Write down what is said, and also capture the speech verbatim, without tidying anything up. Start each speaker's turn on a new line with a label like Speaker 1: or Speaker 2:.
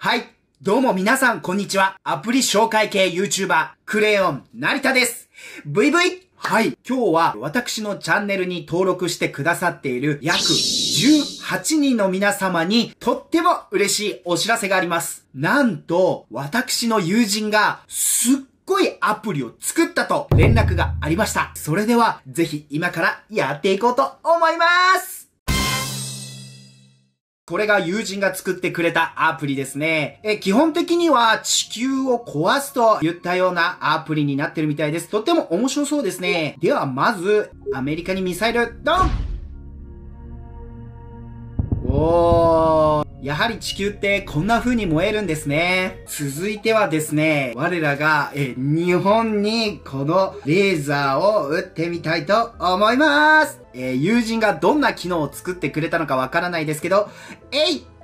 Speaker 1: はい。どうも皆さん、こんにちは。アプリ紹介系 YouTuber、クレヨン、成田です。ブイブイ! はい。今日は私のチャンネルに登録してくださっている約じゅうはちにんの皆様にとっても嬉しいお知らせがあります。なんと、私の友人がすっごいアプリを作ったと連絡がありました。それでは、ぜひ今からやっていこうと思います。これが友人が作ってくれたアプリですね。え、基本的には地球を壊すといったようなアプリになってるみたいです。とっても面白そうですね。ではまず、アメリカにミサイル、ドン！おー。やはり地球ってこんな風に燃えるんですね。続いてはですね、我らがえ日本にこのレーザーを撃ってみたいと思います。えー、友人がどんな機能を作ってくれたのかわからないですけど、えい